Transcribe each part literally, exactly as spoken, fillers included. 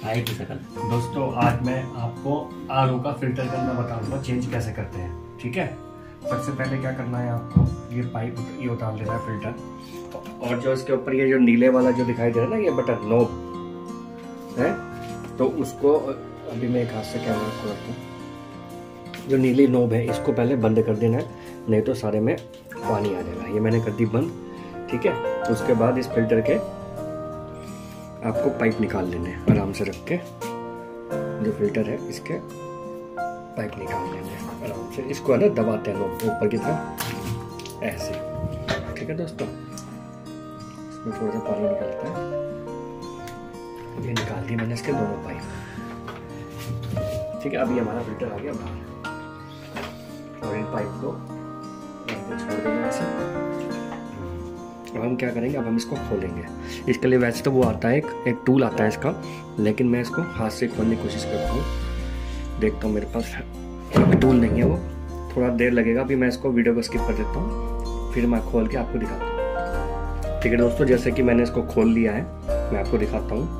आए की शक्ल। दोस्तों आज मैं आपको आर ओ का फिल्टर करना बताऊंगा, चेंज कैसे करते हैं। ठीक है, सबसे पहले क्या करना है आपको, ये पाइप ये उतार लेना है फिल्टर, और जो इसके ऊपर ये जो नीले वाला जो दिखाई दे रहा है ना, ये बटन नोब है, तो उसको अभी मैं एक हाथ से कैमरा को रखता हूँ। जो नीली नोब है इसको पहले बंद कर देना है, नहीं तो सारे में पानी आ जाएगा। ये मैंने कर दी बंद। ठीक है, तो उसके बाद इस फिल्टर के आपको पाइप निकाल लेने हैं आराम से रख के। जो फिल्टर है इसके पाइप निकाल लेने हैं आराम से। इसको है ना दबाते हैं लोग ऊपर की तरफ ऐसे। ठीक है दोस्तों, इसमें थोड़ा सा पानी निकलता है, ये निकाल दी मैंने इसके दोनों पाइप। ठीक है, अभी हमारा फिल्टर आ गया बाहर, और इन पाइप को छोड़ देंगे ऐसे। अब हम क्या करेंगे, अब हम इसको खोलेंगे। इसके लिए वैसे तो वो आता है, एक, एक टूल आता है इसका, लेकिन मैं इसको हाथ से खोलने की कोशिश करता हूँ। देखता हूँ मेरे पास टूल नहीं है, वो थोड़ा देर लगेगा। अभी मैं इसको वीडियो को स्किप कर देता हूँ, फिर मैं खोल के आपको दिखाता हूँ। ठीक है दोस्तों, जैसे कि मैंने इसको खोल लिया है, मैं आपको दिखाता हूँ।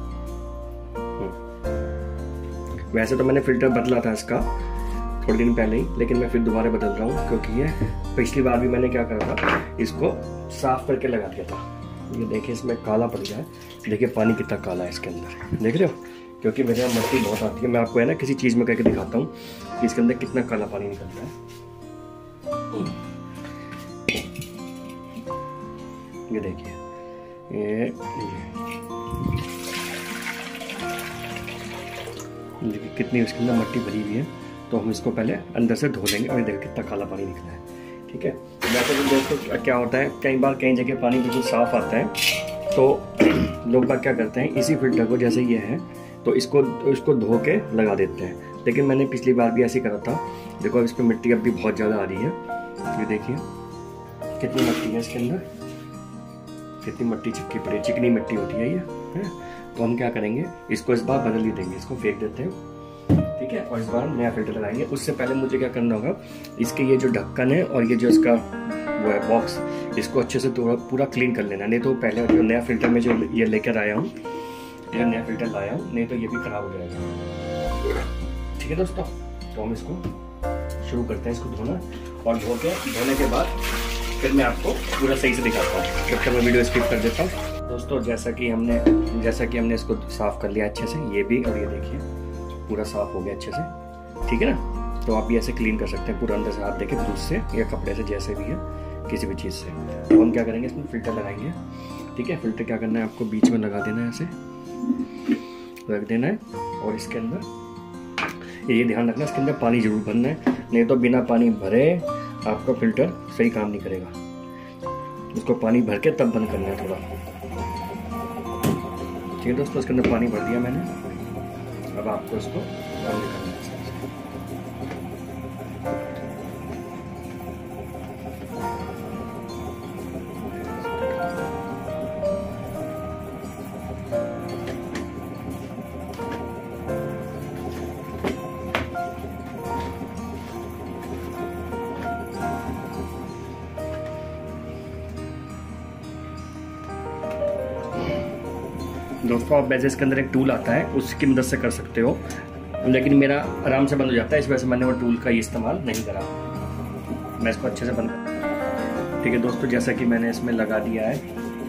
वैसे तो मैंने फिल्टर बदला था इसका थोड़े दिन पहले ही, लेकिन मैं फिर दोबारा बदल रहा हूँ, क्योंकि ये पिछली बार भी मैंने क्या करा था, इसको साफ करके लगा दिया था। ये देखिए इसमें काला पड़ गया है, देखिए पानी कितना काला है इसके अंदर, देख रहे हो, क्योंकि मेरे यहाँ मट्टी बहुत आती है। मैं आपको है ना किसी चीज़ में करके दिखाता हूँ कि इसके अंदर कितना काला पानी निकलता है। ये देखिए, ये देखिए कितनी इसके अंदर मट्टी भरी हुई है। तो हम इसको पहले अंदर से धो लेंगे, और देखिए कितना काला पानी निकला है। ठीक है, वैसे तो दोस्तों क्या होता है, कई बार कई जगह पानी बिल्कुल साफ आता है, तो लोग बात क्या करते हैं, इसी फिल्टर को जैसे ये है तो इसको इसको धो के लगा देते हैं। लेकिन मैंने पिछली बार भी ऐसे करा था। देखो अब इस पर मिट्टी अब भी बहुत ज़्यादा आ रही है, ये देखिए कितनी मिट्टी है इसके अंदर, कितनी मिट्टी चिपकी पड़ी, चिकनी मिट्टी होती है ये है। तो हम क्या करेंगे, इसको इस बार बदल ही देंगे, इसको फेंक देते हैं। ठीक है, और इस बार नया फिल्टर लगाएंगे। उससे पहले मुझे क्या करना होगा, इसके ये जो ढक्कन है और ये जो इसका वो है बॉक्स, इसको अच्छे से थोड़ा पूरा क्लीन कर लेना। नहीं तो पहले जो नया फिल्टर में जो ये लेकर आया हूँ, ये नया फिल्टर लाया हूँ, नहीं तो ये भी खराब हो जाएगा। ठीक है दोस्तों, तो हम इसको शुरू करते हैं, इसको धोना, और धो के धोने के बाद फिर मैं आपको पूरा सही से दिखाता हूँ। जब तक मैं वीडियो स्किप कर देता हूँ। दोस्तों जैसा कि हमने जैसा कि हमने इसको साफ कर लिया अच्छे से, ये भी, और ये देखिए पूरा साफ हो गया अच्छे से। ठीक है ना, तो आप भी ऐसे क्लीन कर सकते हैं पूरा अंदर से, हाथ देके ब्रश से या कपड़े से, जैसे भी है किसी भी चीज़ से। तो हम क्या करेंगे, इसमें फिल्टर लगाएंगे। ठीक है, फिल्टर क्या करना है, आपको बीच में लगा देना है, ऐसे रख देना है, और इसके अंदर ये ध्यान रखना इसके अंदर पानी जरूर भरना है, नहीं तो बिना पानी भरे आपका फिल्टर सही काम नहीं करेगा। इसको पानी भर के तब बंद करना है थोड़ा। ठीक है दोस्तों, इसके अंदर पानी भर दिया मैंने, अब आपको इसको बंद करना है। दोस्तों आप वैसे इसके अंदर एक टूल आता है, उसकी मदद से कर सकते हो, लेकिन मेरा आराम से बंद हो जाता है, इस वजह से मैंने वो टूल का इस्तेमाल नहीं करा। मैं इसको अच्छे से बंद कर। ठीक है दोस्तों, जैसा कि मैंने इसमें लगा दिया है,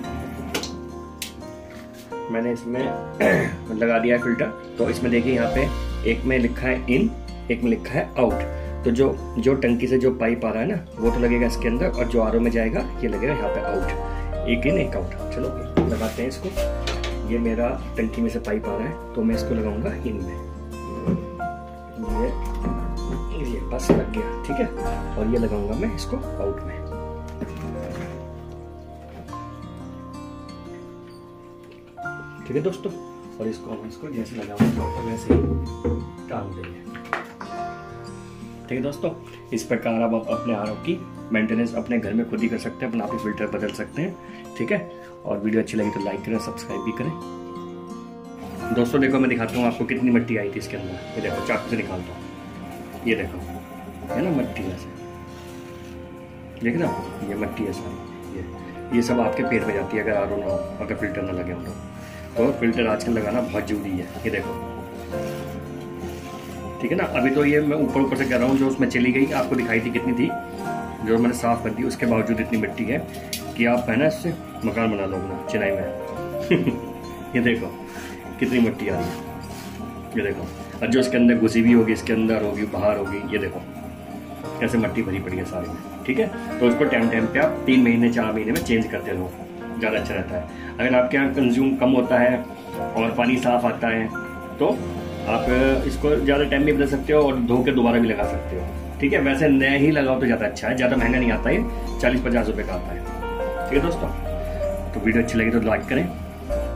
मैंने इसमें लगा दिया है फिल्टर। तो इसमें देखिए यहाँ पे एक में लिखा है इन, एक में लिखा है आउट। तो जो जो टंकी से जो पाइप आ रहा है ना, वो तो लगेगा इसके अंदर, और जो आर ओ में जाएगा ये लगेगा यहाँ पे आउट। एक इन एक आउट। चलो लगाते हैं इसको। ये मेरा टंकी में से पाइप आ रहा है, तो मैं इसको लगाऊंगा इन में। ये ये बस लग गया। ठीक है, और ये लगाऊंगा मैं इसको आउट में। ठीक है दोस्तों, और इसको हम इसको जैसे लगाऊंगा वैसे ही टांग देंगे। ठीक है दोस्तों, इस प्रकार आप अपने आर ओ की मेंटेनेंस अपने घर में खुद ही कर सकते हैं, अपना आप ही फिल्टर बदल सकते हैं। ठीक है, और वीडियो अच्छी लगी तो लाइक करें, सब्सक्राइब भी करें। दोस्तों देखो मैं दिखाता हूँ आपको कितनी मिट्टी आई थी इसके अंदर। ये देखो चाकू से निकालता हूँ, ये देखो है ना मिट्टी ऐसे, देख ना, ये मिट्टी है सारी। ये ये सब आपके पेड़ पे जाती है अगर आर ओ ना हो, अगर फिल्टर ना लगे हो तो। तो फिल्टर आजकल लगाना बहुत जरूरी है। ये देखो, ठीक है ना। अभी तो ये मैं ऊपर ऊपर से कर रहा हूँ, जो उसमें चली गई आपको दिखाई थी कितनी थी, जो मैंने साफ कर दी, उसके बावजूद इतनी मिट्टी है कि आप है ना इससे मकान बना लो अपना चेन्नई में। ये देखो कितनी मिट्टी आ रही है, ये देखो। और जो इसके अंदर घुसी भी होगी, इसके अंदर होगी, बाहर होगी, ये देखो कैसे मिट्टी भरी पड़ी है सारी में। ठीक है, तो उसको टाइम टाइम पे आप तीन महीने चार महीने में चेंज करते रहो, ज़्यादा अच्छा रहता है। अगर आपके यहाँ कंज्यूम कम होता है और पानी साफ आता है तो आप इसको ज़्यादा टाइम भी बदल सकते हो और धो के दोबारा भी लगा सकते हो। ठीक है, वैसे नया ही लगाओ तो ज़्यादा अच्छा है, ज़्यादा महंगा नहीं आता है, चालीस पचास रुपये का आता है। ठीक है दोस्तों, तो वीडियो अच्छी लगी तो लाइक करें,